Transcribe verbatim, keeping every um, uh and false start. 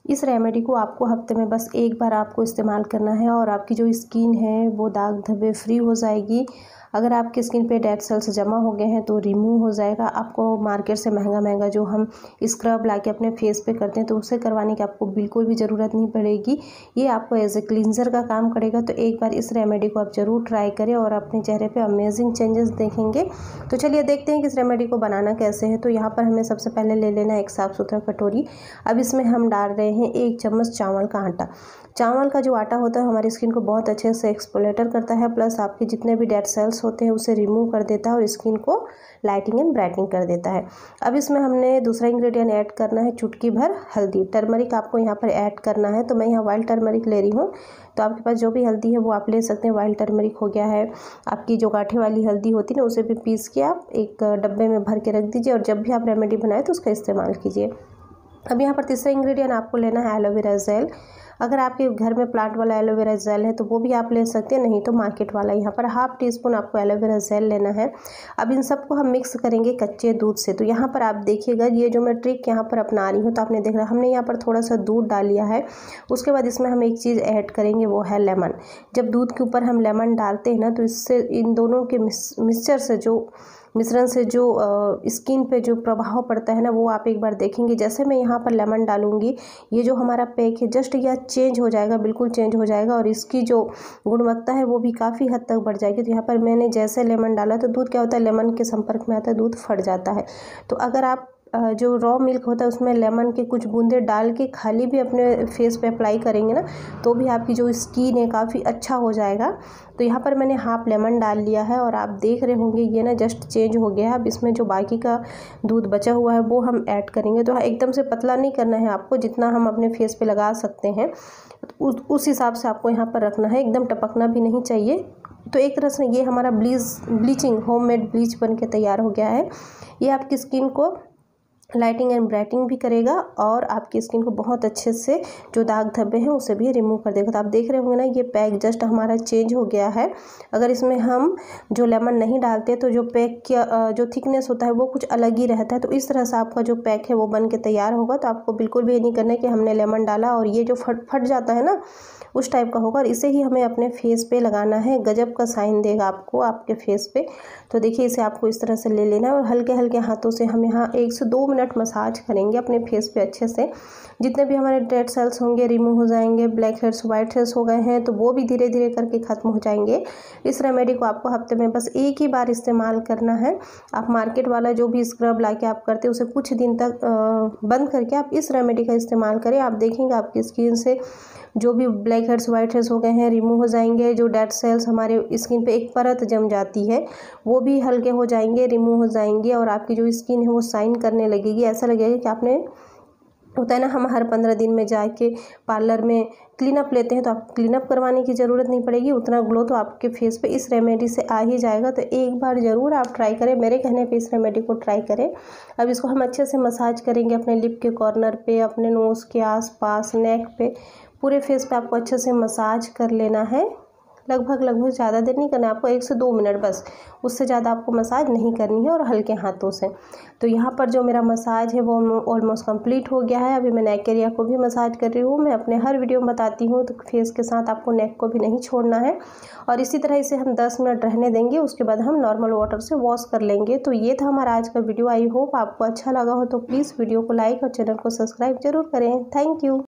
इस रेमेडी को आपको हफ्ते में बस एक बार आपको इस्तेमाल करना है और आपकी जो स्किन है वो दाग धब्बे फ्री हो जाएगी। अगर आपकी स्किन पे डेड सेल्स जमा हो गए हैं तो रिमूव हो जाएगा। आपको मार्केट से महंगा महंगा जो हम स्क्रब ला के अपने फेस पे करते हैं तो उसे करवाने की आपको बिल्कुल भी ज़रूरत नहीं पड़ेगी। ये आपको एज ए क्लींजर का काम करेगा। तो एक बार इस रेमेडी को आप ज़रूर ट्राई करें और अपने चेहरे पे अमेजिंग चेंजेस देखेंगे। तो चलिए देखते हैं कि इस रेमेडी को बनाना कैसे है। तो यहाँ पर हमें सबसे पहले ले लेना है एक साफ़ सुथरा कटोरी। अब इसमें हम डाल रहे हैं एक चम्मच चावल का आटा। चावल का जो आटा होता है हमारी स्किन को बहुत अच्छे से एक्सफोलिएटर करता है, प्लस आपके जितने भी डेड सेल्स होते हैं उसे रिमूव कर देता है और स्किन को लाइटिंग एंड ब्राइटनिंग कर देता है। अब इसमें हमने दूसरा इंग्रेडिएंट ऐड करना है चुटकी भर हल्दी। टर्मरिक आपको यहाँ पर ऐड करना है। तो मैं यहाँ वाइल्ड टर्मरिक ले रही हूँ। तो आपके पास जो भी हल्दी है वो आप ले सकते हैं। वाइल्ड टर्मरिक हो गया है, आपकी जो गाठे वाली हल्दी होती है ना उसे भी पीस के आप एक डब्बे में भर के रख दीजिए और जब भी आप रेमेडी बनाए तो उसका इस्तेमाल कीजिए। अब यहाँ पर तीसरा इंग्रेडिएंट आपको लेना है एलोवेरा जेल। अगर आपके घर में प्लांट वाला एलोवेरा जेल है तो वो भी आप ले सकते हैं, नहीं तो मार्केट वाला। यहाँ पर हाफ टी स्पून आपको एलोवेरा जेल लेना है। अब इन सबको हम मिक्स करेंगे कच्चे दूध से। तो यहाँ पर आप देखिएगा ये जो मैं ट्रिक यहाँ पर अपना रही हूँ तो आपने देखा हमने यहाँ पर थोड़ा सा दूध डाल लिया है। उसके बाद इसमें हम एक चीज़ ऐड करेंगे वो है लेमन। जब दूध के ऊपर हम लेमन डालते हैं ना तो इससे इन दोनों के मिक्सचर से जो मिश्रण से जो स्किन पे जो प्रभाव पड़ता है ना वो आप एक बार देखेंगे। जैसे मैं यहाँ पर लेमन डालूंगी ये जो हमारा पैक है जस्ट यह चेंज हो जाएगा, बिल्कुल चेंज हो जाएगा और इसकी जो गुणवत्ता है वो भी काफ़ी हद तक बढ़ जाएगी। तो यहाँ पर मैंने जैसे लेमन डाला तो दूध क्या होता है, लेमन के संपर्क में आता है दूध फट जाता है। तो अगर आप जो रॉ मिल्क होता है उसमें लेमन के कुछ बूंदे डाल के खाली भी अपने फेस पे अप्लाई करेंगे ना तो भी आपकी जो स्किन है काफ़ी अच्छा हो जाएगा। तो यहाँ पर मैंने हाफ लेमन डाल लिया है और आप देख रहे होंगे ये ना जस्ट चेंज हो गया है। अब इसमें जो बाकी का दूध बचा हुआ है वो हम ऐड करेंगे। तो एकदम से पतला नहीं करना है आपको, जितना हम अपने फेस पे लगा सकते हैं उस उस हिसाब से आपको यहाँ पर रखना है, एकदम टपकना भी नहीं चाहिए। तो एक तरह से ये हमारा ब्लीच ब्लीचिंग होममेड ब्लीच बन के तैयार हो गया है। ये आपकी स्किन को लाइटिंग एंड ब्राइटिंग भी करेगा और आपकी स्किन को बहुत अच्छे से जो दाग धब्बे हैं उसे भी रिमूव कर देगा। तो आप देख रहे होंगे ना ये पैक जस्ट हमारा चेंज हो गया है। अगर इसमें हम जो लेमन नहीं डालते तो जो पैक का जो थिकनेस होता है वो कुछ अलग ही रहता है। तो इस तरह से आपका जो पैक है वो बन के तैयार होगा। तो आपको बिल्कुल भी ये नहीं करना है कि हमने लेमन डाला और ये जो फट फट जाता है ना उस टाइप का होगा। और इसे ही हमें अपने फेस पे लगाना है, गजब का साइन देगा आपको आपके फेस पे। तो देखिए इसे आपको इस तरह से ले लेना है और हल्के हल्के हाथों से हम यहाँ एक से दो मिनट मसाज करेंगे अपने फेस पे अच्छे से। जितने भी हमारे डेड सेल्स होंगे रिमूव हो जाएंगे, ब्लैक हेड्स वाइट हेड्स हो गए हैं तो वो भी धीरे धीरे करके ख़त्म हो जाएंगे। इस रेमेडी को आपको हफ्ते में बस एक ही बार इस्तेमाल करना है। आप मार्केट वाला जो भी स्क्रब ला के आप करते हैं उसे कुछ दिन तक बंद करके आप इस रेमेडी का इस्तेमाल करें। आप देखेंगे आपकी स्किन से जो भी ब्लैक हेड्स वाइट हेड्स हो गए हैं रिमूव हो जाएंगे। जो डेड सेल्स हमारे स्किन पे एक परत जम जाती है वो भी हल्के हो जाएंगे, रिमूव हो जाएंगे और आपकी जो स्किन है वो शाइन करने लगेगी। ऐसा लगेगा कि आपने, होता है ना हम हर पंद्रह दिन में जाके पार्लर में क्लीन अप लेते हैं तो आप क्लीन अप करवाने की ज़रूरत नहीं पड़ेगी। उतना ग्लो तो आपके फेस पे इस रेमेडी से आ ही जाएगा। तो एक बार ज़रूर आप ट्राई करें, मेरे कहने पे इस रेमेडी को ट्राई करें। अब इसको हम अच्छे से मसाज करेंगे अपने लिप के कॉर्नर पे, अपने नोज़ के आसपास, नेक पे, पूरे फेस पे आपको अच्छे से मसाज कर लेना है। लगभग लगभग ज़्यादा देर नहीं करना है आपको, एक से दो मिनट बस, उससे ज़्यादा आपको मसाज नहीं करनी है और हल्के हाथों से। तो यहाँ पर जो मेरा मसाज है वो ऑलमोस्ट कंप्लीट हो गया है। अभी मैं नेक एरिया को भी मसाज कर रही हूँ। मैं अपने हर वीडियो में बताती हूँ तो फेस के साथ आपको नेक को भी नहीं छोड़ना है और इसी तरह इसे हम दस मिनट रहने देंगे। उसके बाद हम नॉर्मल वाटर से वॉश कर लेंगे। तो ये था हमारा आज का वीडियो। आई होप आपको अच्छा लगा हो तो प्लीज़ वीडियो को लाइक और चैनल को सब्सक्राइब जरूर करें। Thank you.